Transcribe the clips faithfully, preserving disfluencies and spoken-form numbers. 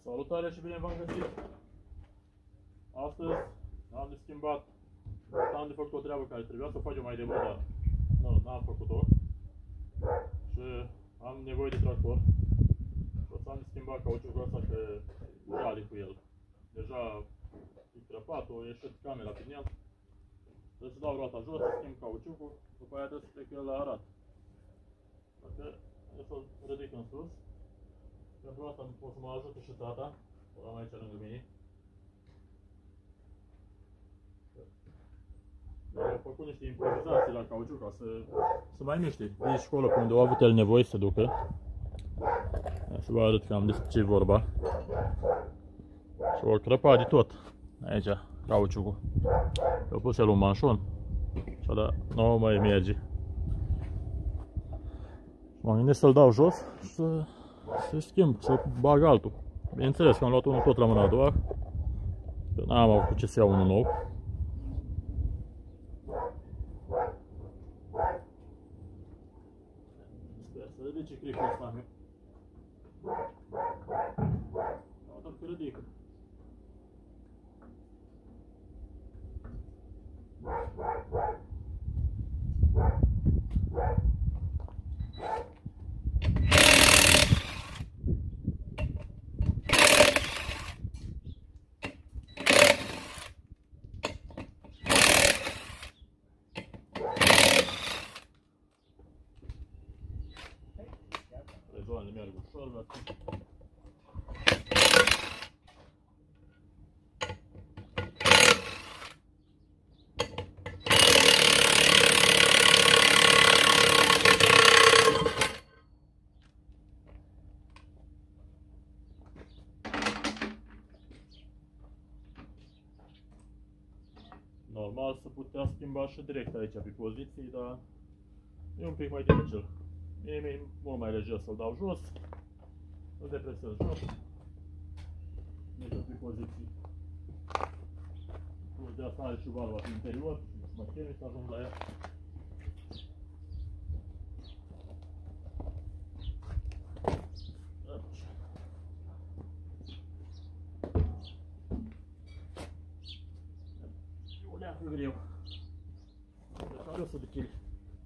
Salutare și bine v-am găsit! Astăzi am de schimbat, am de făcut o treabă care trebuia să o facem mai de mult, dar nu, n-am făcut-o. Și am nevoie de tractor. Și o să am de schimbat cauciucul ăsta, că rade cu el. Deja e crăpat, o ieșit camera prin el. Trebuie să dau roata jos, să schimb cauciucul, după aia trebuie să plec el la arat. Dacă o să-l ridic în sus. Pentru asta pot să mă ajute și tata, o am aici lângă mine. Au făcut niște improvizații la cauciuc ca să, să mai miște. E școală pe unde au avut el nevoie să ducă. Să vă arăt cam despre ce e vorba. Și o crăpa de tot aici, cauciucul. Eu pus el un manșon. Și da, nu mai merge. M-am gândit să-l dau jos și să se schimb, să bag altul. Bineînțeles că am luat unul tot la mâna a doua. N-am avut ce să iau unul nou. Sper să ridice cricul ăsta meu. Doar că ridică. Rezoanele merg ușor, dar... Normal să putea schimba și direct aici pe poziții, dar e un pic mai dificil. Mie mi-e mult mai lejer să-l dau jos, îl depresez jos, mergem pe poziții. De asta are și valva pe interior, să mă chemi să ajung la ea. E o leacă greu. Deci are o sută de kilograme.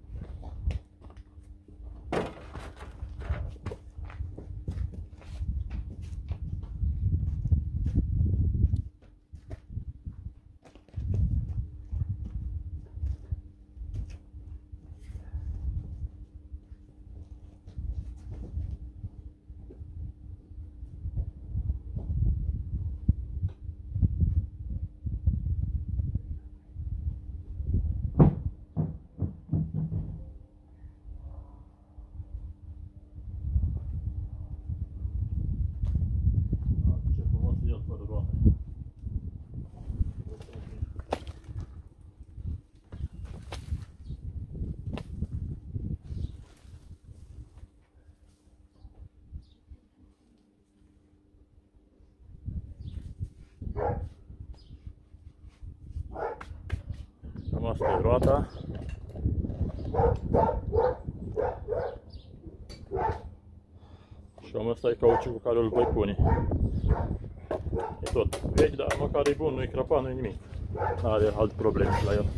Cam asta e roata. Și cam asta e cauciucul care îl voi pune. E tot vechi, dar măcar e bun, nu e crăpat, nu e nimic. Nu are alte probleme la el.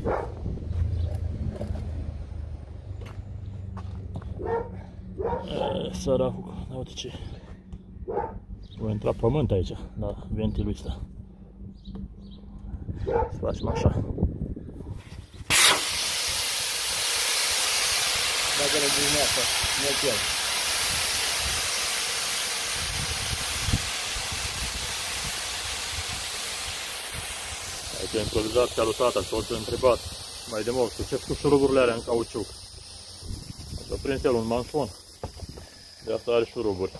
E, săracul, uite ce. Voi intra pământ aici, la ventilul ăsta. Să facem așa. Bagă-le dimineața, merg el. Aici a improvizat ca lui tata și orice a întrebat mai de mult cu ce cu șuruburile alea în cauciuc. A prins el un manșon, de asta are șuruburi.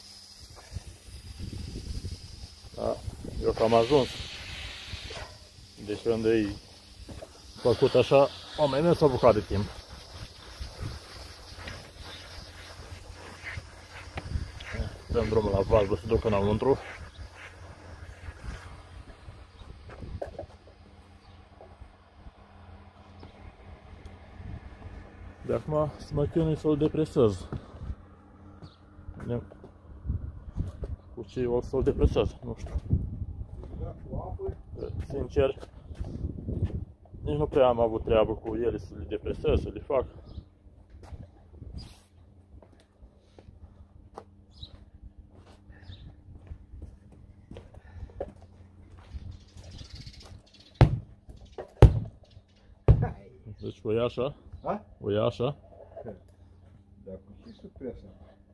Da, eu că am ajuns. Deci unde e făcut așa, o mai mers o bucată de timp. Dăm drumul la valvă să ducă înăuntru. De acum să mă chinui să-l depresez. Cu și o să-l depresează, nu știu. Sincer, nici nu prea am avut treabă cu ele să le depresez, să le fac. Deci o ia așa, A? o ia așa. Dacă și surpresa.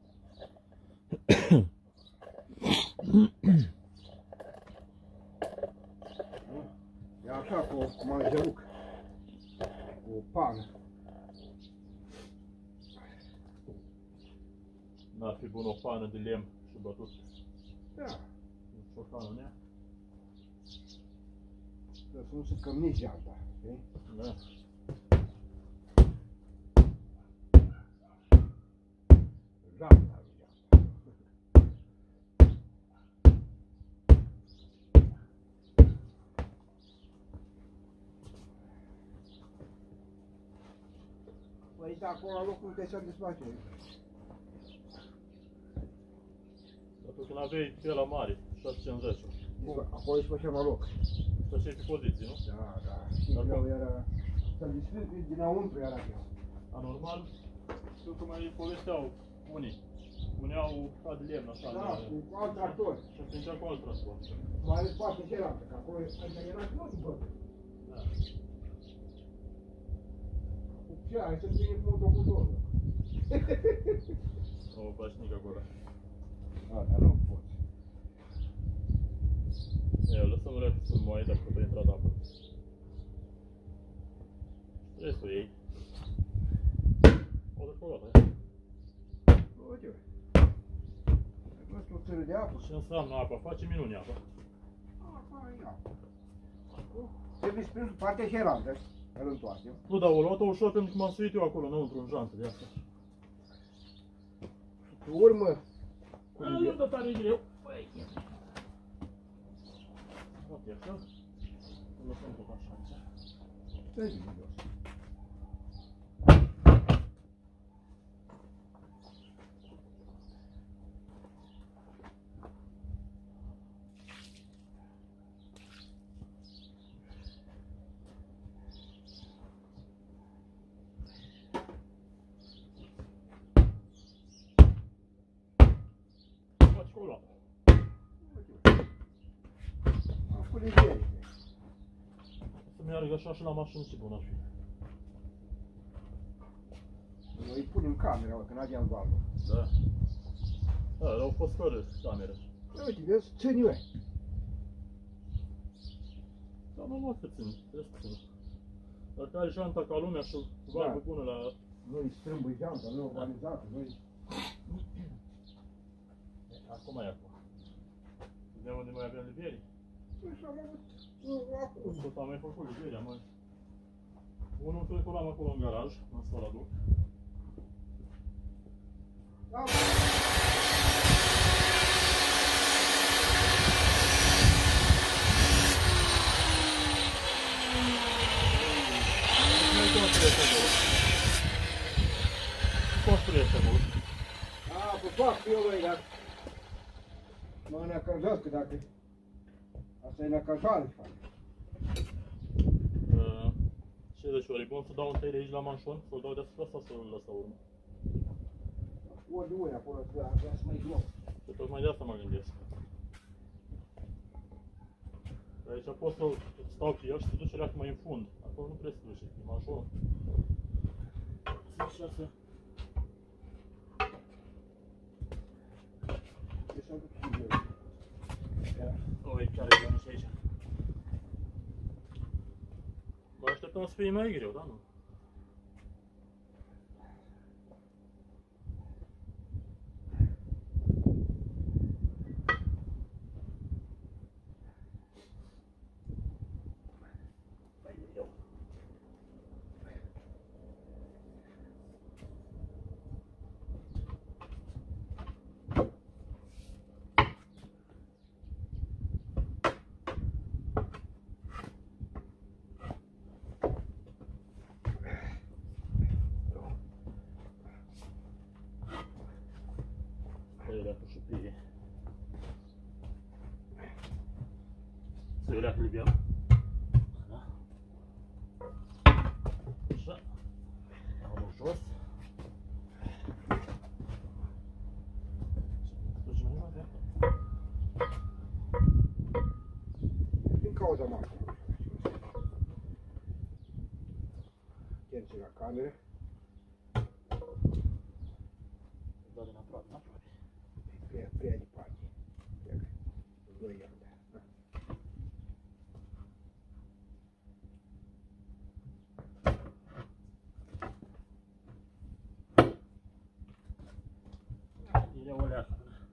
E așa cu manjeruc, cu o pană. N-ar fi bun o pană de lemn și bătut. Da, O pană în ea. să nu se cămni geanta, știi? Da. Geanta, geanta. Păi de acolo la locul unde se desface. Dacă când aveai pe la mare, șase cincizeci. Acolo își făceam la loc. Să știi pe poziție, nu? Da, da. Și greu era... Să-l distrug dinăuntru era greu. Anormal, știu că mai povesteau unii. Puneau ca de lemn, așa, Da, de... cu alt tractor. Și atingea cu alt transport. Mai ales partea cealaltă, că acolo era și nu după. Da. Cu ce ai să-mi vine cu motocutorul? O pașnic acolo. A, dar nu poți. Eu lăsăm repede să moaie dacă tot a intrat apă. Trebuie să o iei. O dă ia. Uite, ai văzut o țără de apă? Ce înseamnă apa? Face minuni apa. Apa e apă. Trebuie prins partea cealaltă, îl întoarcem. Nu, dar o luat-o ușor pentru că m-am suit eu acolo înăuntru în jantă de asta. Pe urmă, A, nu dă tare greu. Băi, ok, așa. Îl lăsăm tot așa aici. stai bine jos. Faci cu o luat. Acum le viește. Să meargă așa și la mașină și bun ar fi. Noi îi punem camera, că n-aveam valul. Da. Da, au fost fără cameră. Uite, vezi, ține-o. Dar nu mă să țin, trebuie să țin. Dacă ai janta ca lumea și valvă Da. bună la... Noi strâmbă geanta, noi organizată, noi... Acum e acum. De unde mai avem libieri? Păi și am avut... nu, acum. Tot am mai făcut libieria, măi. Unul cred că l-am acolo în garaj, în sala duc. Da, Nu-i construiește acolo. Construiește acolo. a, pe fac eu, băi, dar... Mă năcăjească dacă... Asta e năcăjare, fac. Uh, Ce deci ori, e bun să dau întâi de aici la manșon? Să-l dau deasupra sau să-l lăs la urmă? Ori de ori acolo, să vrea să mai loc. Că tocmai de asta mă gândesc. Aici pot să stau pe el și să duce leacă mai în fund. Acolo nu trebuie să duce, e manșonul. Așa să... Deci am duc și eu. Oi, chiar e bun și aici. Mă așteptam să fie mai greu, dar nu. să-i ulea libiam. Da. Așa. Am jos. Din cauza masului. Tenții la cameră. Da, din aproape, din aproape. Prea, prea departe. Pleacă. Doi ani, da. E o leacă.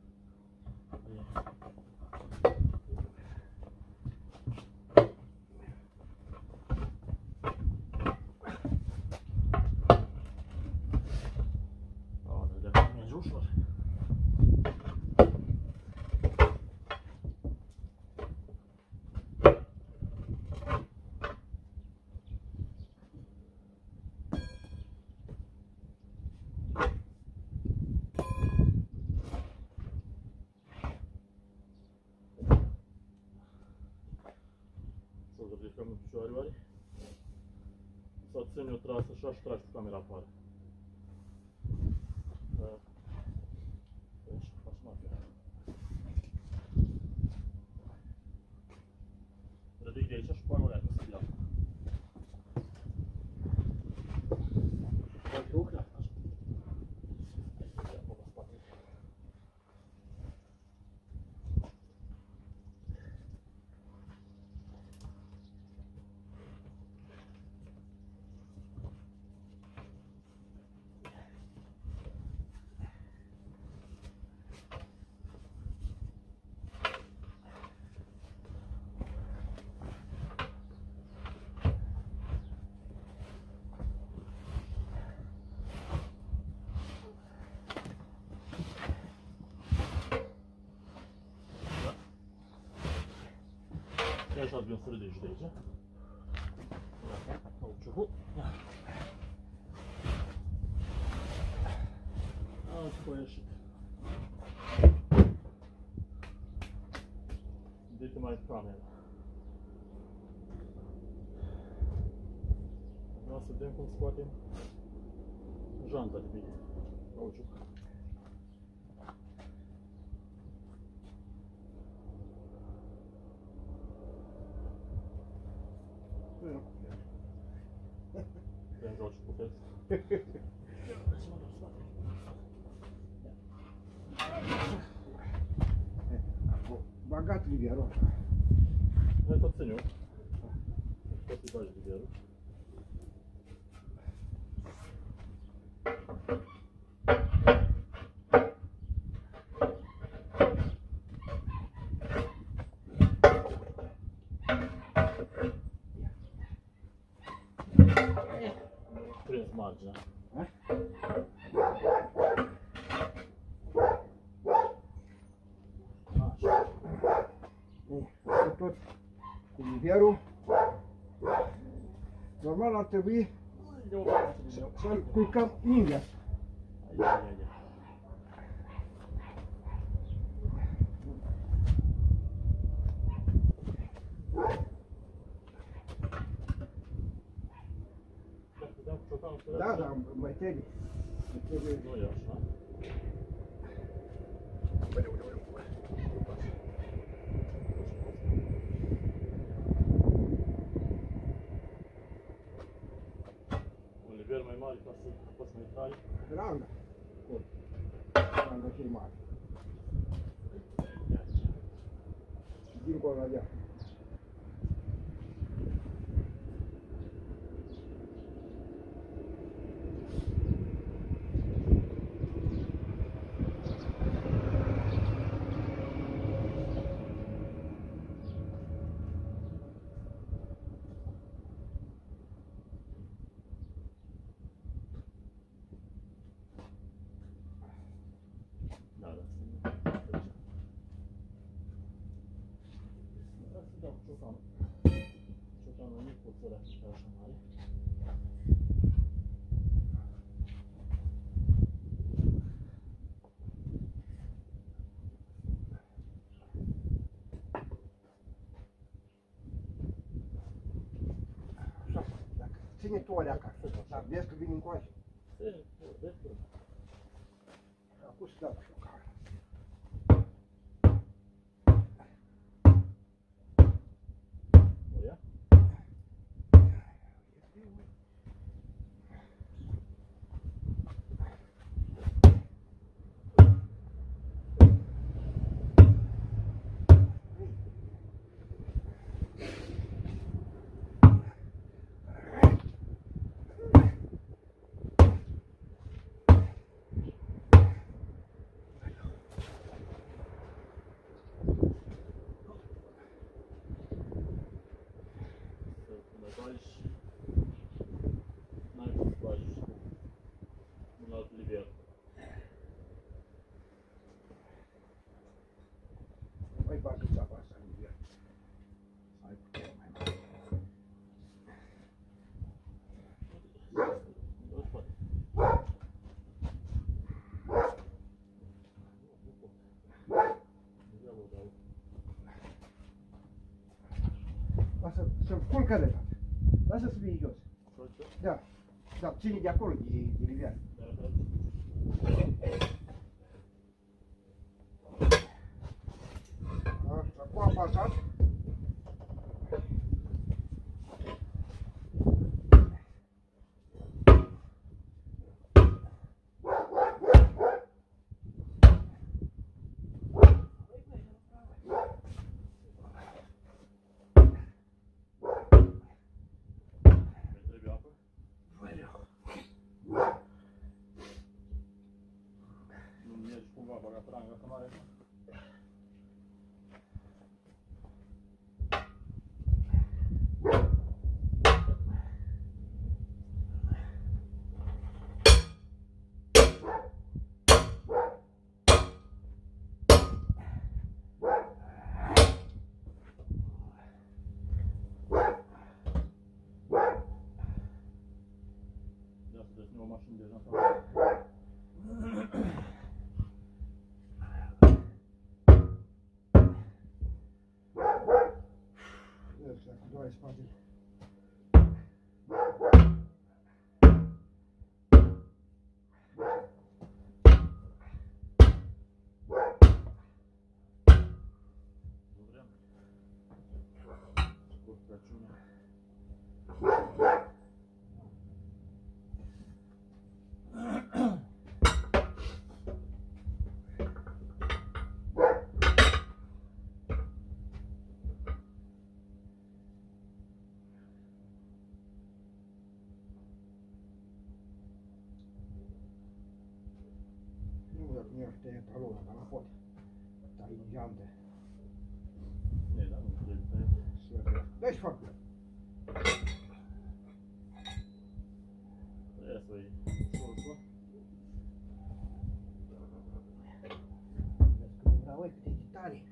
Să ridicăm în picioare, oare? Să ține o trasă așa și tragi cu camera afară. Da. Deci, faci mafia. Ridic de aici și pare o leacă să iau. Fac eu că așa. Hai să iau pe spate. Ia așa bine să ridici de aici. Cauciucul. Azi a ieșit. Dă-te mai camera. Vreau să vedem cum scoatem janta de pe cauciuc. Vrem joci cu fel. Bagat livierul ăsta. Hai tot țin eu. Tot să-i bagi livierul. Prins marginea. Așa. Tot cu livierul. Normal ar trebui să-l culcăm invers. Hai, hai, hai. Da, da, mai trebuie. Mai trebuie. Nu e așa. Un liber mai mare ca să poți mai tai. Ranga. Ranga cel mare. Dincolo de ea. Da, da. Da, să dau ciocanul. Ciocanul mic, cu țăra așa mare. ține tu alea acasă. Dar vezi că vin încoace. Acum să dau și o care. O ia? N-ai cum să bagi un alt livier. Mai bagă țapa asta în viață. Ai putere mai mare. Nu poate. Lasă, să culcă de tată. Lasă să fie jos. Culcă? Da. Da, ține de acolo, de, de livian. Așa, cu apasat. Băga franga să mai Da, să desnim o mașină de jantă. Doare spatele. Nu vrem. Scurt Crăciunea. Nu, dacă nu i-aș tăia talona, dar la pot. Tai geante. Nie, da, nu trebuie tăiat. Să dă-și fac. Ia să iei sosul. Vezi că nu vreau, uite, câte tare.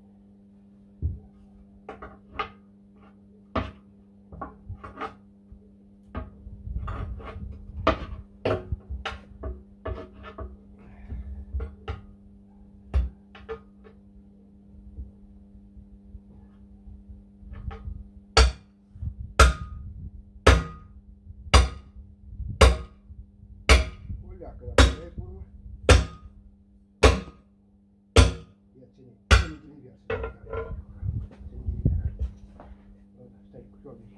Leacă dacă vrei, urmă. Ia ține, ține din viață. Ține din viață. Stai cu șoabele.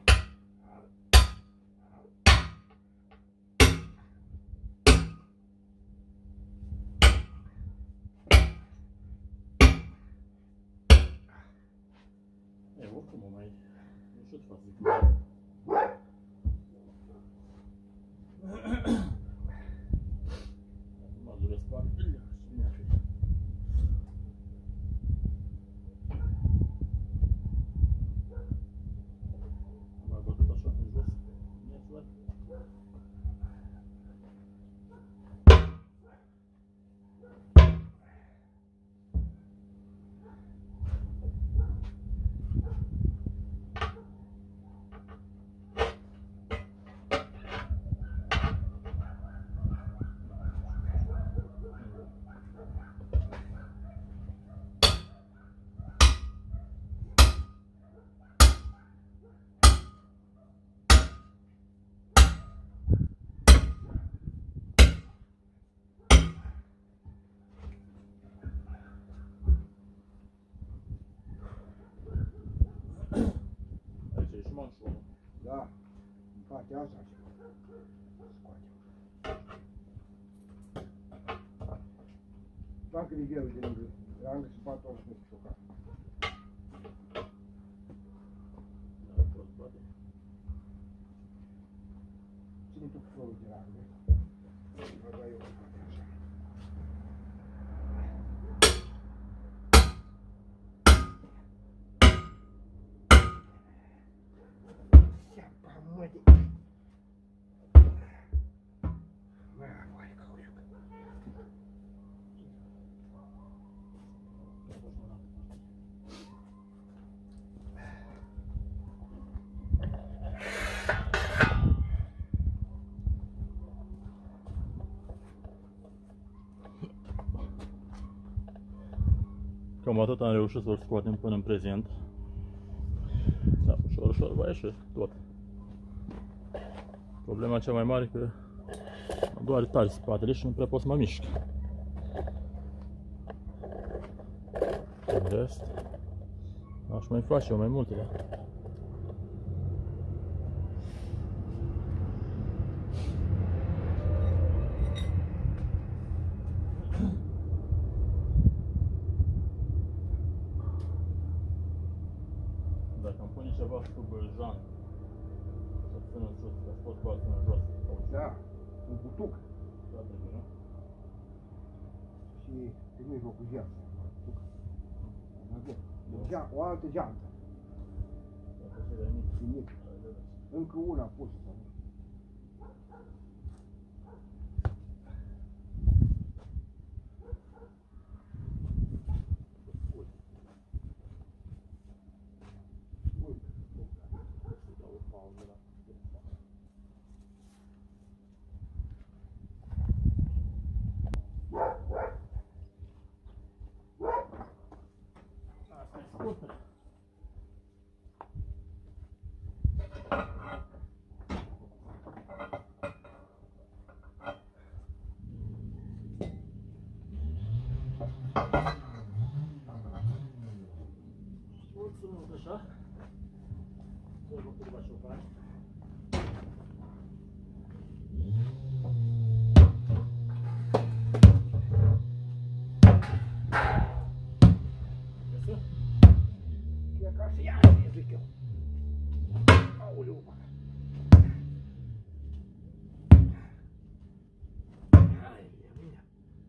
E, oricum o mai ușor față de acum duresc spatele și bine așa. Am bătut așa în jos. Bine, suat. frigiderul de lângă, lângă spatul ăla de șocat. Da, tot poate. Ține tu florul de lângă. Vă dau eu așa. Seapa, mă, de... Mă, oare cauciuc. Cam atât am reușit să-l scoatem până în prezent. Da, ușor, ușor va ieși tot. Problema cea mai mare e că mă doare tare spatele și nu prea pot să mă mișc. În rest, aș mai face eu mai multe, da. Dacă îmi pune ceva sub jan, să țină în sus, să pot bate în jos. Da, un butuc. Da, trebuie, nu? Și pe mijlocul geanta. O altă geantă. Dacă și de mic. E mic. Încă una pusă. Mulțumesc așa. Trebuie câteva șofani. Iasă? E ca să ia, zic eu. Aoleu, mă. Hai, ia mine.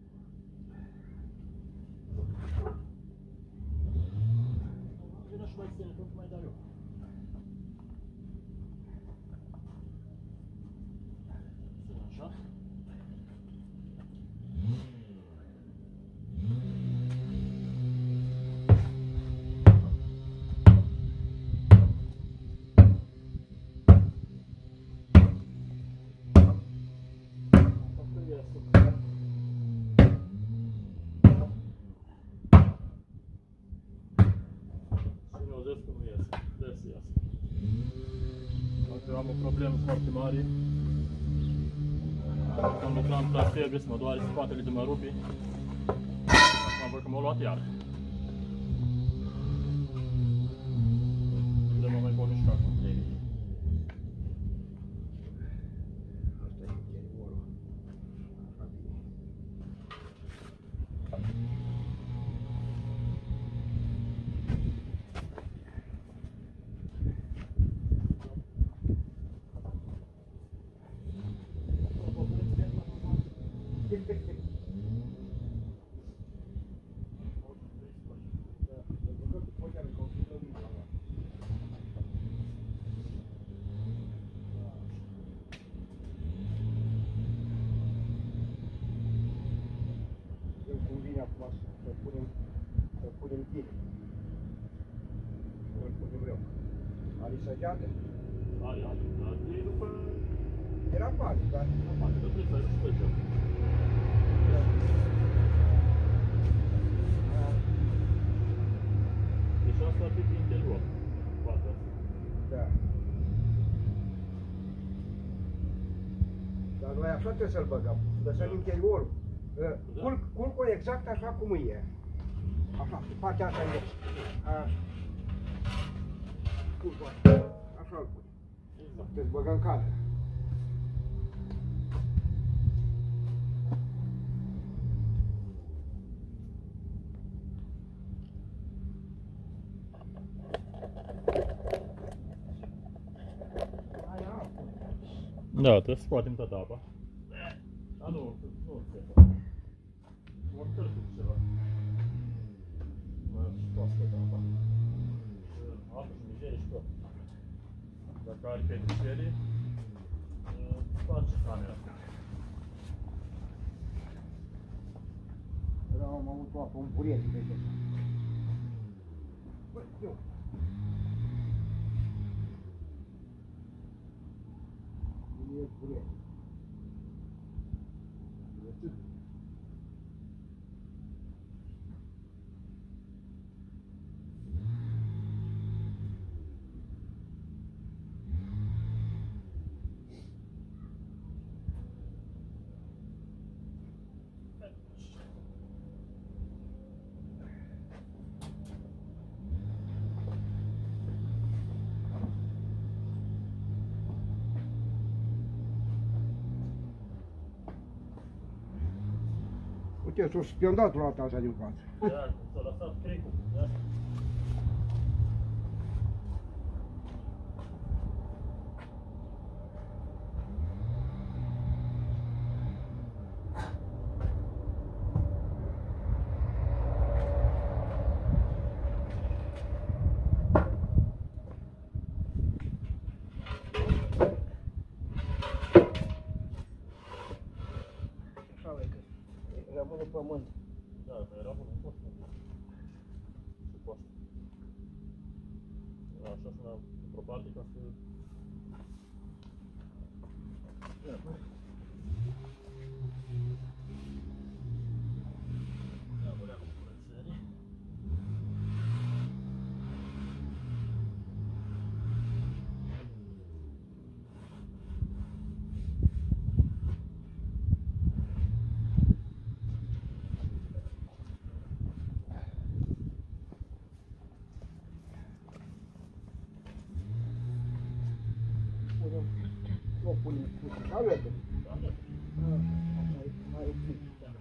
Vină și mai ține, tot mai dau eu. Ține așa. Eu am o problemă foarte mare. Când lucram la service, mă doare spatele de mă rupe. Acum văd că m-a luat iar. De mă mai pot mișca cum trebuie. Asta e interiorul. Așa bine. Acum să punem, să punem bine. Să îl punem eu. Are săgeată? Are, are, dar e după... Era parte, dar... La parte, dar trebuie să ai săgeată. Deci asta ar fi pe interior. Partea asta. Da. Dar noi așa trebuie să-l băgăm. Lăsăm Da. interiorul. Da. Culc, culcul exact așa cum e. Așa, pe partea asta e. Așa. Culcul așa. Așa îl pune. Exact. Deci băgăm cadă. Da, trebuie să scoatem toată apa. Da, nu, nu se poate. Măcar cu ceva. Mai scoasă toată apa. Apă și mizerie și tot. Dacă are petrișerii, face camera. Era am avut o apă, un buriet de ăsta. Băi, eu. Buriet, buriet. Buriet. Uite, s-a suspendat roata asta din față. Da, s-a lăsat cricul. Da. Așa, vei, că rămâne pământ. Da, dar era bun, nu pot să merg. Se poate. Așa sună într-o parte ca să... Da, bă. Da, bărea cu curățenie. Punem, nu punem cu șavete. Da, da. Mai, mai puțin.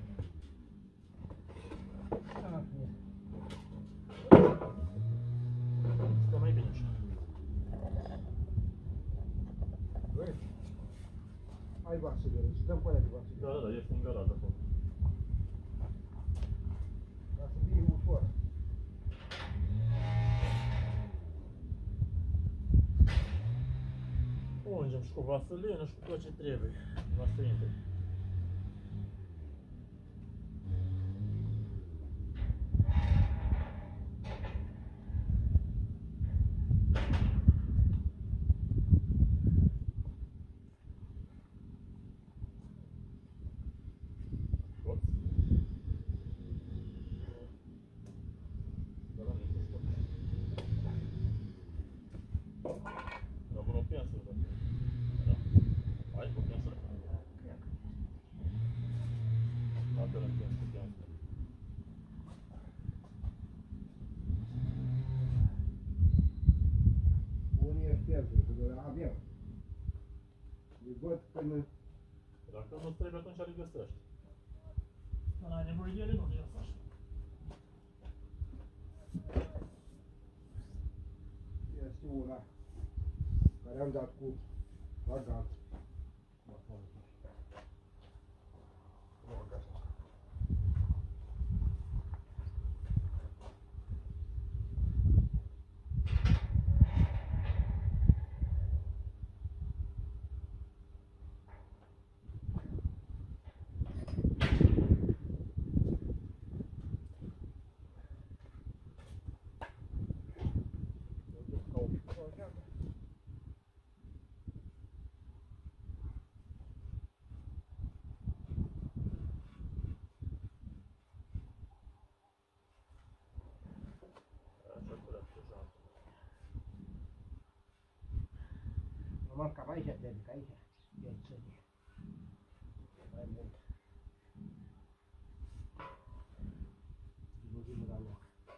Stă mai bine așa. Băi, ai vasă de ele, stăm pe alea de vasă de Da, ele. da, da, este în garaj acolo. Ca să fie ușor. Ungem și cu vaselină și cu tot ce trebuie. Nu să intre. Poți? Da, da, nu știu. Era bună o piață, da. Da. Ai cu piață? Apel în piață cu piață. Unii așteaptă, că doar avem. Îi văd până... Dacă nu trebuie, atunci le găsești. Dar ai nevoie de ele, nu le ia așa. Este una care am dat cu bagat. Așa curat cu jantă. Normal, cam aici trebuie, că aici e țării. Mai mult. Nu vin la loc.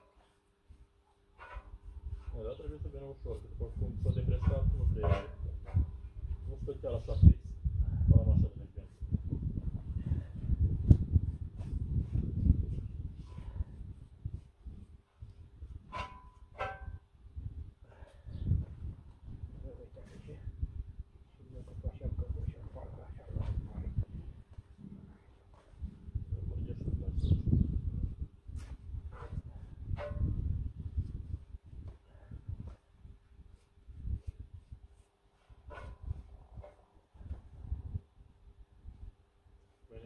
Da, trebuie să vină ușor, că după cum s-a depresat, nu trebuie. Nu stă chiar așa fix. Cam așa de necent. Uite aici. Și nu că facem că așa.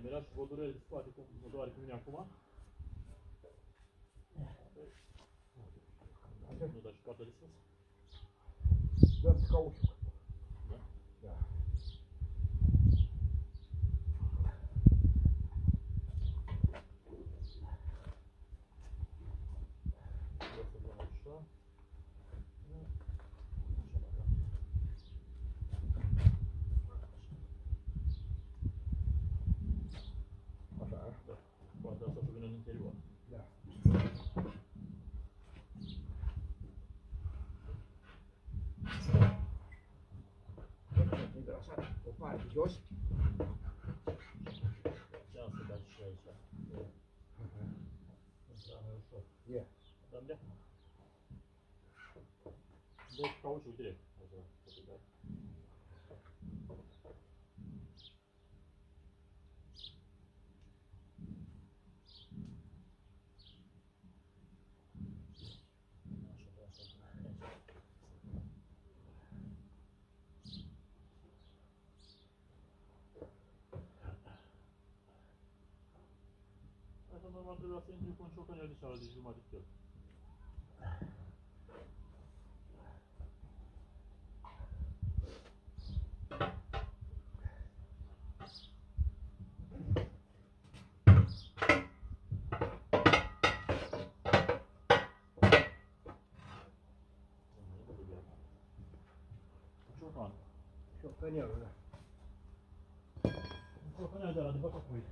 Merea și vă durere de spate cum mă doare pe mine acum. Nu dați și cartea de sus? Dăm cauciuc. Da? Da. Vreau să luăm așa. Așa, a? Da. Poate asta să vină în interior. Da. Așa, o parte jos. Ce-am să dați și aici? Intra mai ușor. Ia. Dăm de acum. Deci cauciuc direct. Așa, să dai. Asta normal trebuia să intri cu un ciocanel de cealaltă de jumătate de kil. Ciocan. Șocanelul, da. Un ciocanel de ăla de băcat cu uite.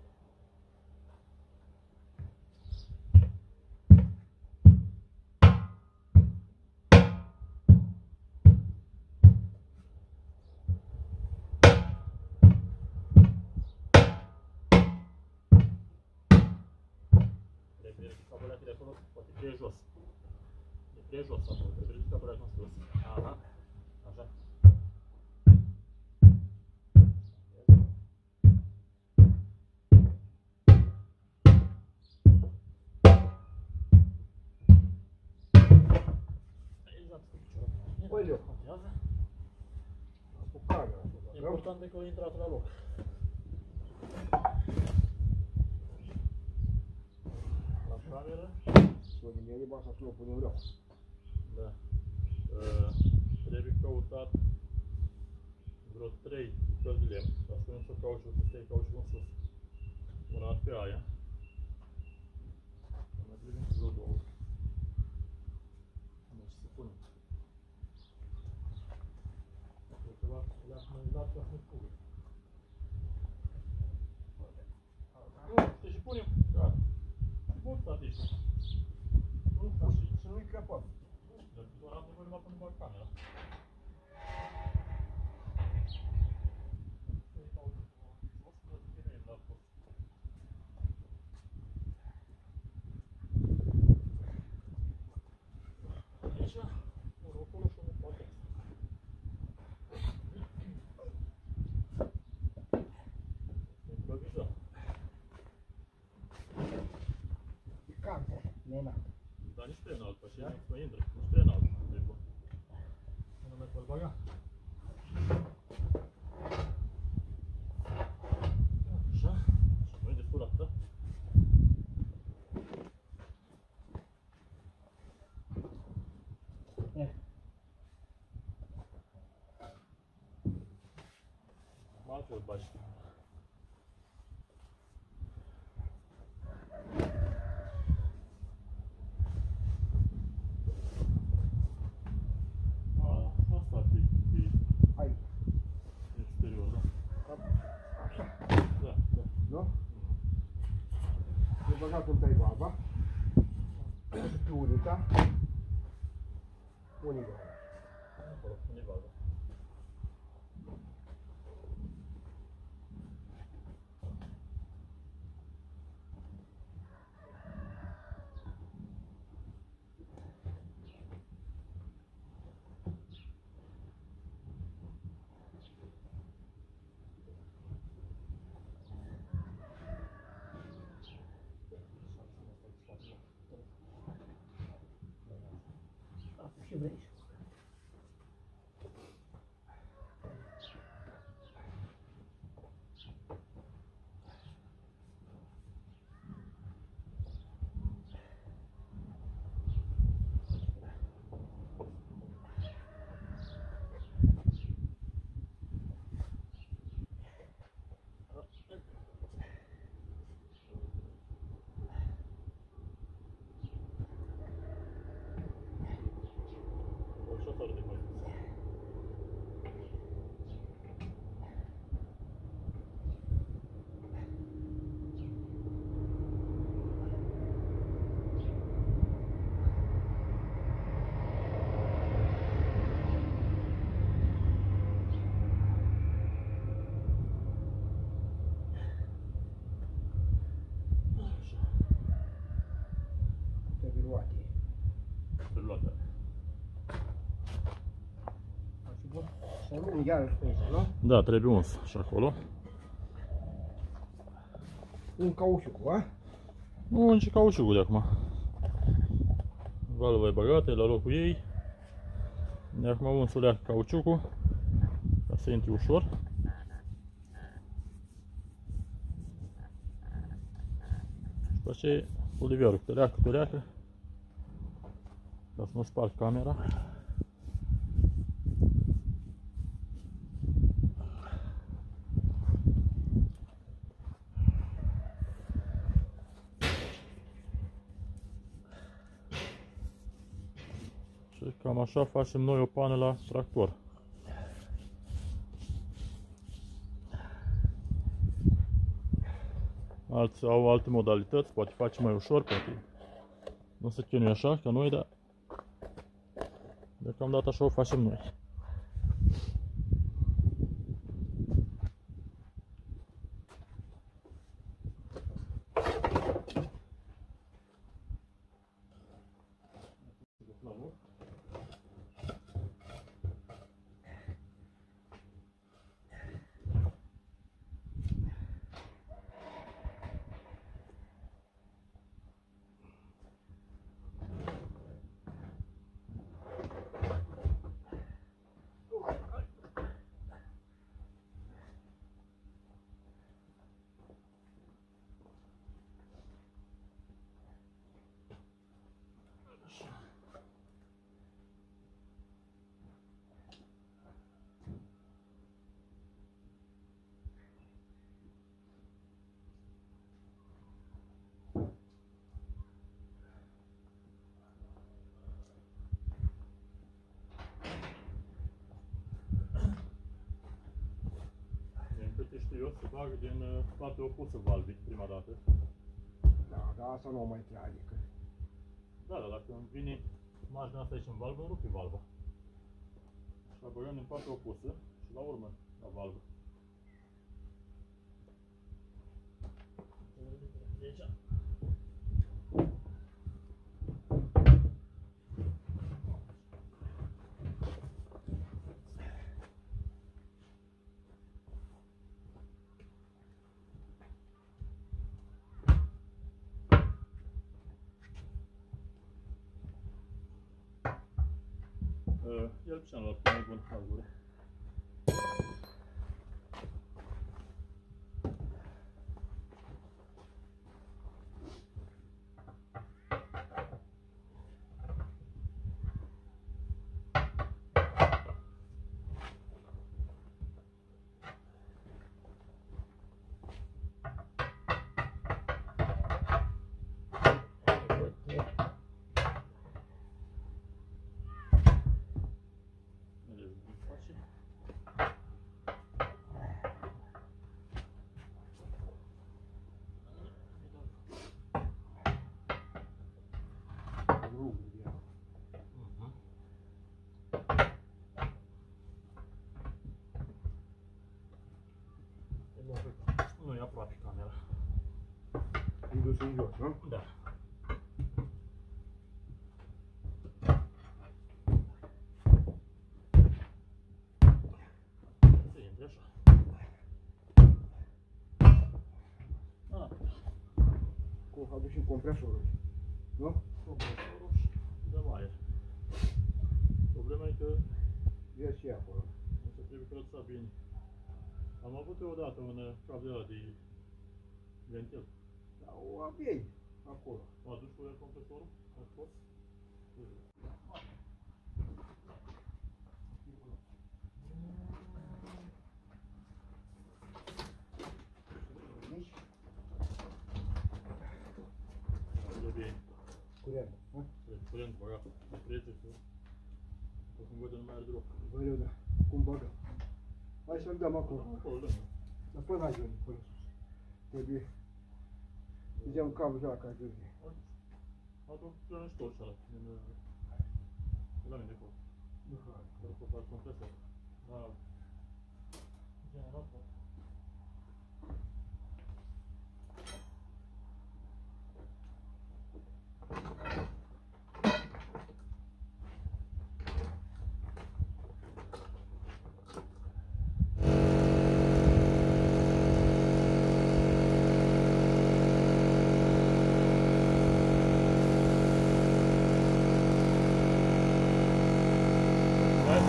Trebuie ridicat cabelul de acolo, poate prea jos. E prea jos acolo, trebuie ridicat cabelul în sus. Aha. Așa. Exact cu piciorul. Oleu. Contează. Cu camera. Important e că a intrat la loc. La cameră. Sorinele, ba să-ți o punem rău. Da. Uh, trebuie căutat vreo trei bucăți de lemn. Dar să nu să cauciuc, să stai cauciuc în sus. Una pe aia. Mai trebuie vreo două. Deci să punem. Trebuie ceva le-am finalizat ca să-mi fugă. Și punem. Da. Și bun, statiști. Nu, statiști. Să nu-i crăpăm. Dar doar am nevoie numai până bag camera. Aici, unul acolo și unul poate. Improvizăm. E camera, nenat. Dar nici prea înalt, așa, nu intră. Nici prea înalt. Nu mai pot baga. Așa. Și nu e destul atât. Eh. Mai pot bagi. Asta ar fi, fi Aici. exterior, da? Așa. Da, da. Nu? E băgat în tăi baba. Și ulița. Unii băgat. Acolo, undeva, da. Ce vrei? rulate. Să nu iarăși pe aici, nu? Da, trebuie uns și acolo. Un cauciuc, a? Nu, nici cauciucul de acum. Valva e băgată, e la locul ei. De acum unsul leacă cauciucul, ca să intri ușor. Și după aceea poliviorul, câte leacă, câte leacă. Ca să nu sparg camera. Și cam așa facem noi o pană la tractor. Alții au alte modalități, poate face mai ușor, poate nu se chinuie așa ca noi, dar deocamdată așa o facem noi. Știu eu, se bagă din partea opusă valvii prima dată. Da, dar asta nu o mai trebuie, adică. Da, dar dacă îmi vine marginea asta aici în valvă, îmi rupe valva. Și la băgăm din partea opusă și la urmă la valvă. De aici. El pe celălalt, mai bun la gură. Nu e aproape camera. Îi duci în jos, nu? Da. Se intre așa. Ah. Cu aduci și compresorul, nu? Compresorul și de aer. Problema e că Vezi și acolo. nu se trebuie curățat bine. Am avut eu odată un cablu ăla de ventil. Da, o aveai acolo. O aduci cu el compresorul? Ai scos? E bine. Curent, ha? Curent băgat. E prețe că acum văd că nu mai are drop. Bă, da. Cum băgăm? Hai să-l dăm acolo. Acolo, lângă. Dar până ajunge, până sus. Trebuie. Ziceam cablul ăla ca ajunge. Aduc trănăștor și ăla, din la mine de acolo. Nu fac. Care pot face compresor. La generator.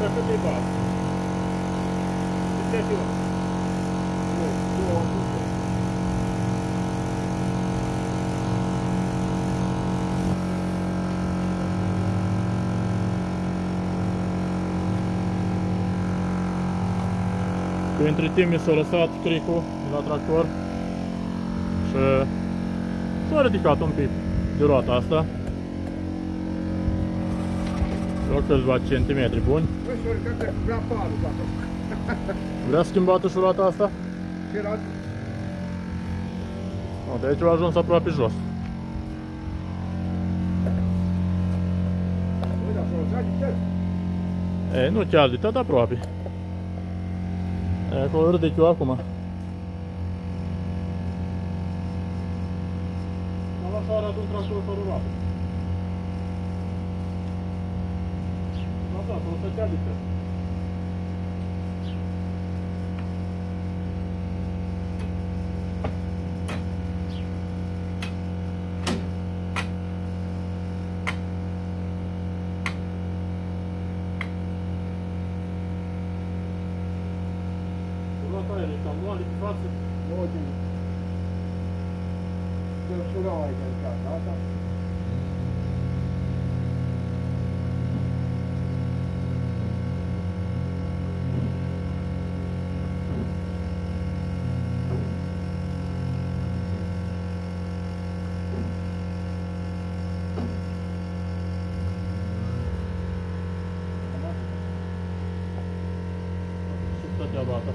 Asta cât e bani? Cât e eu? două sute. Între timp mi s-a lăsat cricul de la tractor și s-a ridicat un pic de roata asta. Vreo câțiva centimetri buni. Băi, s-o ridicat de vrea palul, dacă. Vrea schimbată și roata asta? Și era... No, de aici a ajuns aproape jos. Băi, dar s-o lăsat de tăi. E, nu chiar de tot aproape. E, acolo ridic eu acum. Cam așa arată un tractor fără roată. Așa, s-o lăsat chiar de tot. Aia, cam moale pe față. Nu, din... Să-l surau aici în casa asta. Și stătea roata.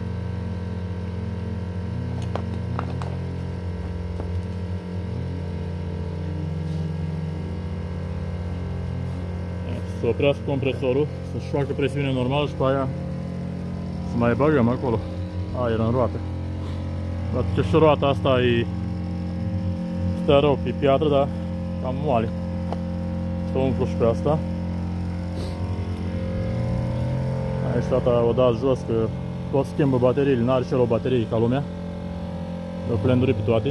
Să oprească compresorul, să-și facă presiune normală și pe aia să mai băgăm acolo aer în roată. Pentru că și roata asta e stă rău pe piatră, dar cam moale. Să umplu și pe asta. Aici tata o dat jos că tot schimbă bateriile, n-are și el o baterie ca lumea. Le-o plenduri pe toate.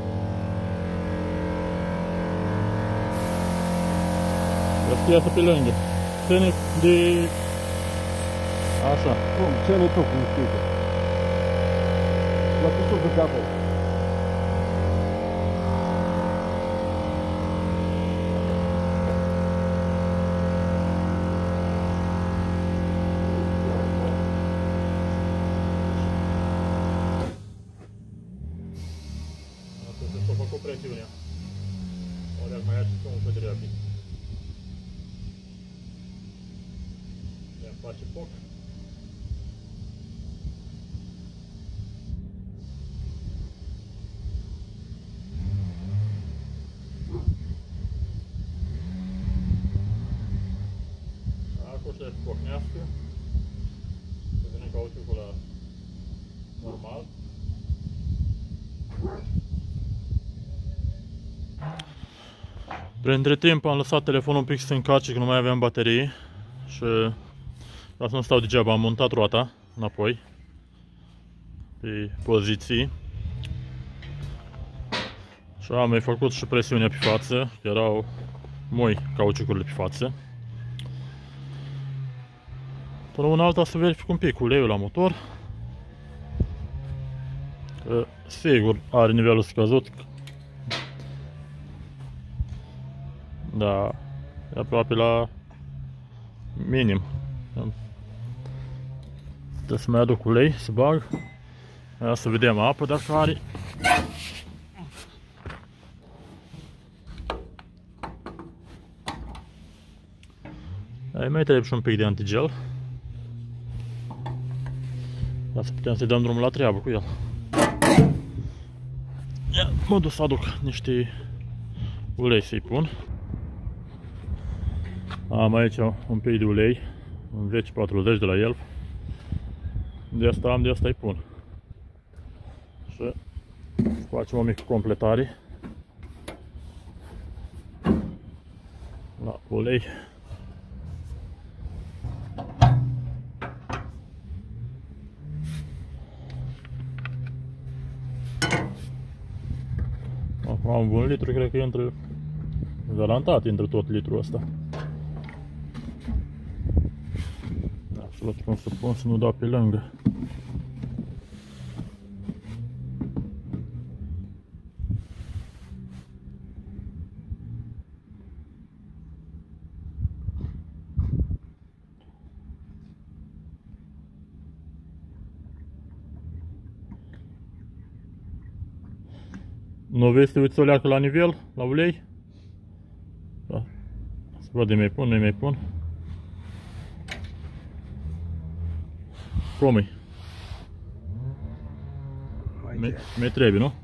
Să iasă pe lângă. Ține de... Așa. Cum? Ține tu cum știi. La pisul de acolo. Asta se stopă cu presiunea. Ori mai ia și cu un pe dreapta. Face foc. Acum se focnească. Să vedem cauciucul la normal. Între timp am lăsat telefonul un pic să se încarce, că nu mai aveam baterie. Și ca să nu stau degeaba, am montat roata înapoi pe poziții și am mai făcut și presiunea pe față, că erau moi cauciucurile pe față. Până una alta să verific un pic uleiul la motor, că sigur are nivelul scăzut, da, e aproape la minim. Trebuie să mai aduc ulei, să bag. Ia să vedem apă dacă are. Ai mai trebuie și un pic de antigel. Ca să putem să-i dăm drumul la treabă cu el. Ia, mă duc să aduc niște ulei să-i pun. Am aici un pic de ulei, un V C patruzeci de la el. De asta am, de asta îi pun. Și facem o mică completare la ulei. Acum am un litru, cred că intră garantat, intră tot litrul ăsta. Să văd cum să pun să nu dau pe lângă. Nu vezi să uiți o leacă la nivel, la ulei? Da. Să văd, îi mai pun, nu-i mai pun. Cum-i? Mi trebuie, nu?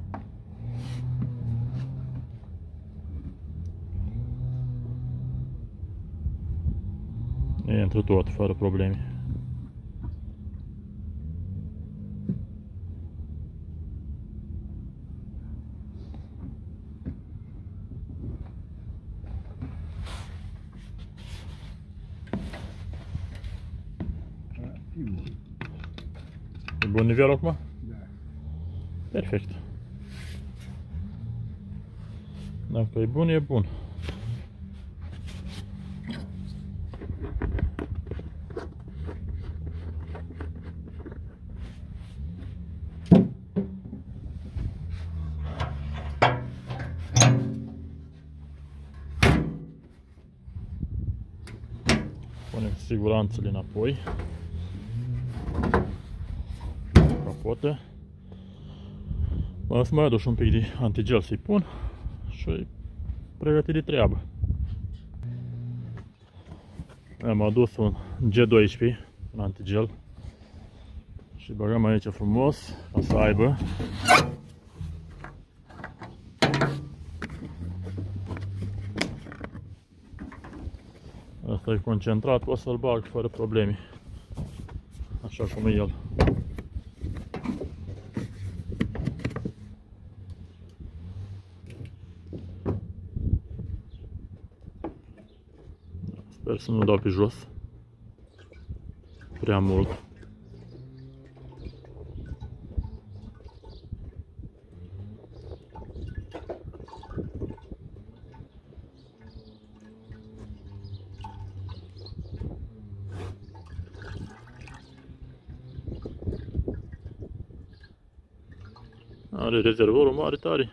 E într tot, fără probleme. E bun nivelul acum? Da. Perfect. Dacă e bun, e bun. Punem siguranțele înapoi. Capotă. Mă să mai aduc un pic de antigel să-i pun și pregătit de treabă. Am adus un G doisprezece, un antigel, și băgăm aici frumos ca să aibă. Asta e concentrat, o să-l bag fără probleme, așa cum e el. Sper să nu dau pe jos prea mult. Are rezervorul mare tare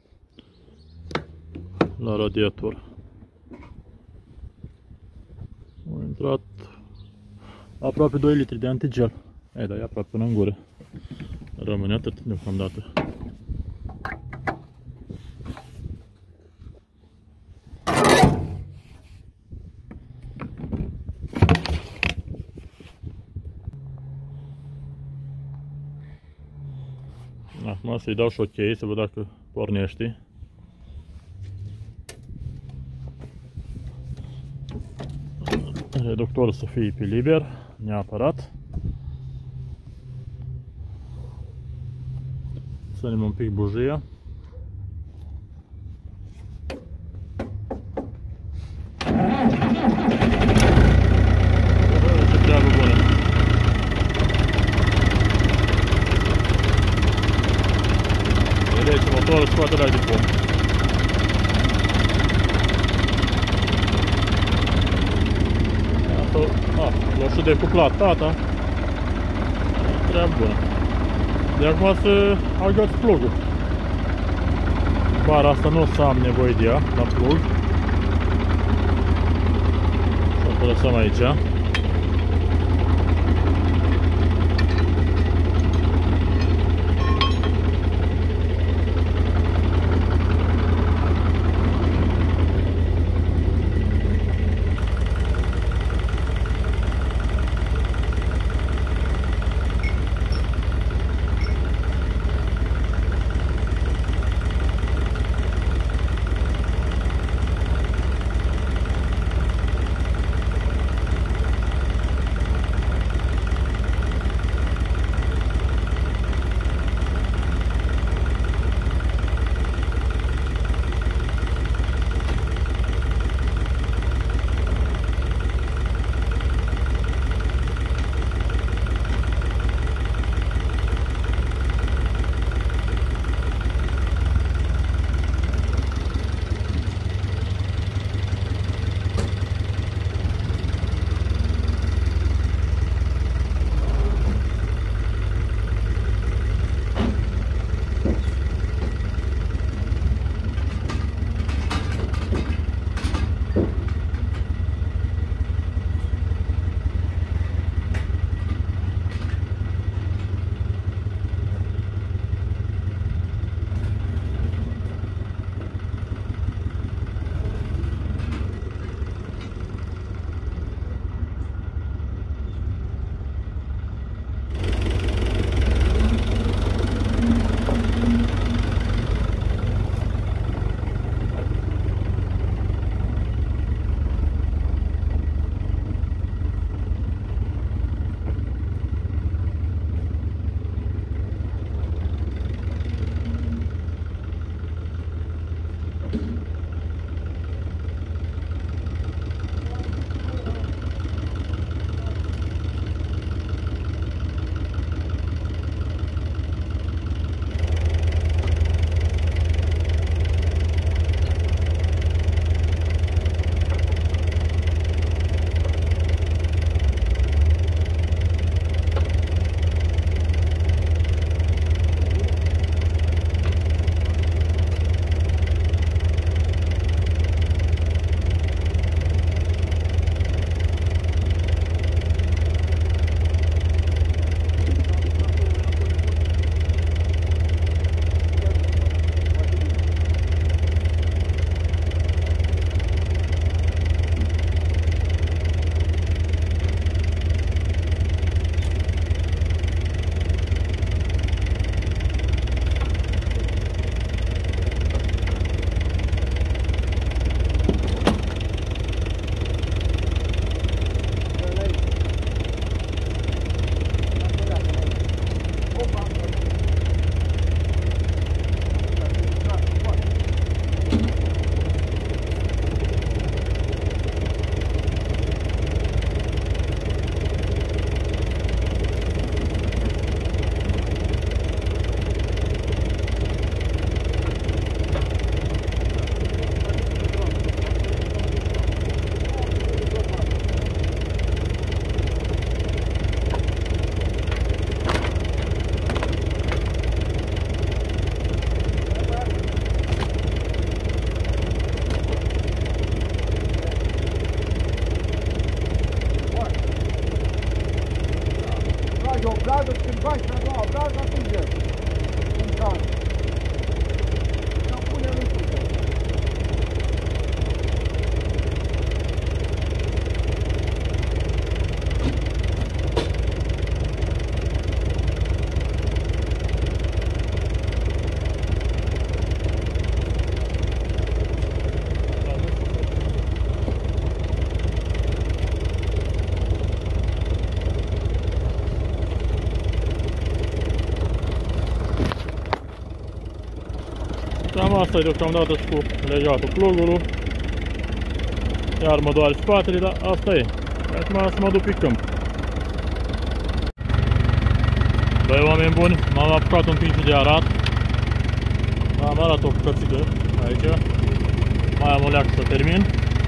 la radiator. A intrat aproape doi litri de antigel. Ei, dar e aproape până în gură. Rămâne atât deocamdată. Acum să-i dau și ok, să văd dacă pornește. Reductorul să fie pe liber, neapărat. Sărim un pic bujia. Ce treabă bună! Vedeți, motorul scoate la de pom. L-a și decuplat tata. Treabă bună. De acum să agați plugul. Bara asta nu o să am nevoie de ea la plug. Să o lăsăm aici. e o bradă, când faci pe a doua bradă, atunci e. În casă. Și o punem în sus. Cam asta e deocamdată și cu legatul plugului. Iar mă doare spatele, dar asta e. Acum să mă duc pe câmp. Băi, oameni buni, m-am apucat un pic de arat. Am arat o bucățică aici. Mai am o leacă să termin.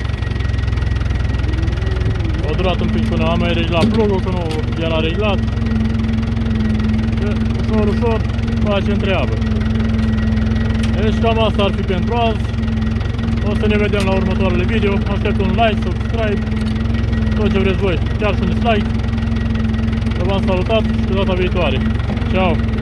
A durat un pic până am mai reglat plugul, că nu era reglat. Și ușor, ușor facem treabă. Deci cam asta ar fi pentru azi. O să ne vedem la următoarele video. Aștept un like, subscribe, tot ce vreți voi. Chiar și un dislike. V-am salutat și pe data viitoare. Ciao!